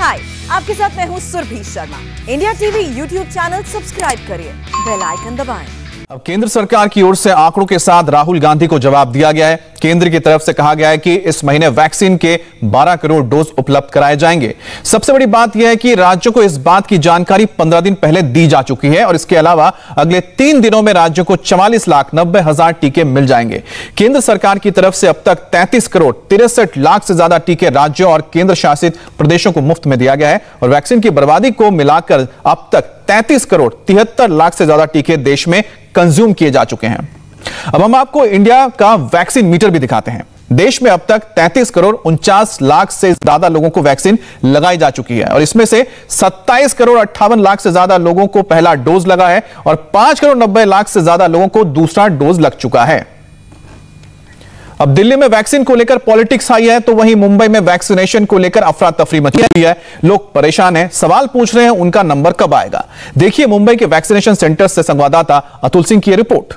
हाय, आपके साथ मैं हूँ Surabhi Sharma. India TV YouTube channel subscribe करिए, बेल आइकन दबाएं। अब केंद्र सरकार की ओर से आंकड़ों के साथ राहुल गांधी को जवाब दिया गया है। केंद्र की तरफ से कहा गया है कि इस महीने वैक्सीन के 12 करोड़ डोज उपलब्ध कराए जाएंगे। सबसे बड़ी बात यह है कि राज्यों को इस बात की जानकारी 15 दिन पहले दी जा चुकी है और इसके अलावा अगले 3 दिनों में राज्यों को 44,90,000 टीके मिल जाएंगे। केंद्र सरकार की तरफ से अब तक 33 करोड़ 63 लाख से ज्यादा टीके राज्यों और केंद्र शासित प्रदेशों को मुफ्त में दिया गया है और वैक्सीन की बर्बादी को मिलाकर अब तक 33 करोड़ 73 लाख से ज्यादा टीके देश में कंज्यूम किए जा चुके हैं। अब हम आपको इंडिया का वैक्सीन मीटर भी दिखाते हैं। देश में अब तक 33 करोड़ 49 लाख से ज्यादा लोगों को वैक्सीन लगाई जा चुकी है और इसमें से 27 करोड़ 58 लाख से ज्यादा लोगों को पहला डोज लगा है और 5 करोड़ 90 लाख से ज्यादा लोगों को दूसरा डोज लग चुका है। अब दिल्ली में वैक्सीन को लेकर पॉलिटिक्स आई है तो वहीं मुंबई में वैक्सीनेशन को लेकर अफरा तफरी मची हुई है। लोग परेशान हैं, सवाल पूछ रहे हैं उनका नंबर कब आएगा। देखिए मुंबई के वैक्सीनेशन सेंटर से संवाददाता अतुल सिंह की रिपोर्ट।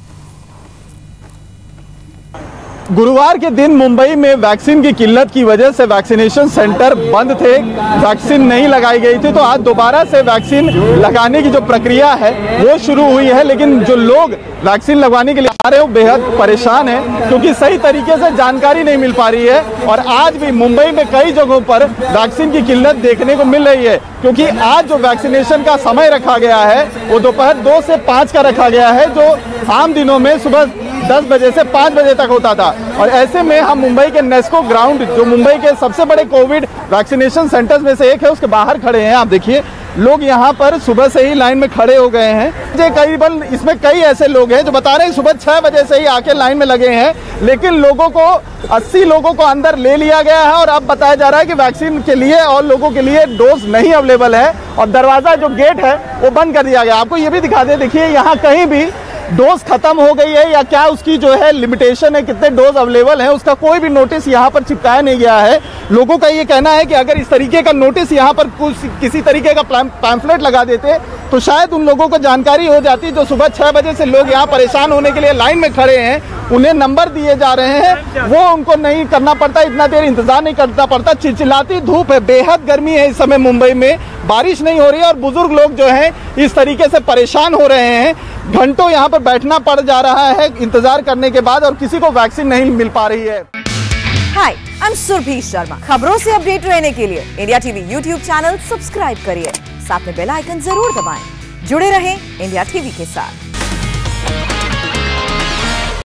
गुरुवार के दिन मुंबई में वैक्सीन की किल्लत की वजह से वैक्सीनेशन सेंटर बंद थे, वैक्सीन नहीं लगाई गई थी। तो आज दोबारा से वैक्सीन लगाने की जो प्रक्रिया है वो शुरू हुई है, लेकिन जो लोग वैक्सीन लगवाने के लिए आ रहे हैं वो बेहद परेशान हैं क्योंकि सही तरीके से जानकारी नहीं मिल पा रही है। और आज भी मुंबई में कई जगहों पर वैक्सीन की किल्लत देखने को मिल रही है क्योंकि आज जो वैक्सीनेशन का समय रखा गया है वो दोपहर 2 से 5 का रखा गया है, जो आम दिनों में सुबह 10 बजे से 5 बजे तक होता था। और ऐसे में हम मुंबई के नेस्को ग्राउंड, जो मुंबई के सबसे बड़े कोविड वैक्सीनेशन सेंटर्स में से एक है, उसके बाहर खड़े हैं। आप देखिए लोग यहाँ पर सुबह से ही लाइन में खड़े हो गए हैं। करीबन इसमें कई ऐसे लोग हैं जो बता रहे हैं सुबह 6 बजे से ही आके लाइन में लगे हैं, लेकिन लोगों को 80 लोगों को अंदर ले लिया गया है और अब बताया जा रहा है कि वैक्सीन के लिए और लोगों के लिए डोज नहीं अवेलेबल है और दरवाजा जो गेट है वो बंद कर दिया गया। आपको ये भी दिखा दे, देखिए यहाँ कहीं भी डोज खत्म हो गई है या क्या उसकी जो है लिमिटेशन है, कितने डोज अवेलेबल है, उसका कोई भी नोटिस यहाँ पर चिपकाया नहीं गया है। लोगों का ये कहना है कि अगर इस तरीके का नोटिस यहाँ पर किसी तरीके का पैम्फलेट लगा देते तो शायद उन लोगों को जानकारी हो जाती। जो सुबह 6 बजे से लोग यहाँ परेशान होने के लिए लाइन में खड़े हैं, उन्हें नंबर दिए जा रहे हैं, वो उनको नहीं करना पड़ता, इतना देर इंतजार नहीं करना पड़ता। चिलचिलाती धूप है, बेहद गर्मी है इस समय मुंबई में, बारिश नहीं हो रही है और बुजुर्ग लोग जो हैं इस तरीके से परेशान हो रहे हैं। घंटों यहाँ पर बैठना पड़ जा रहा है इंतजार करने के बाद और किसी को वैक्सीन नहीं मिल पा रही है। Hi, I am Surabhi Sharma. खबरों से अपडेट रहने के लिए India TV YouTube channel subscribe करिए, साथ में बेल आइकन जरूर दबाएं। जुड़े रहें इंडिया टीवी के साथ।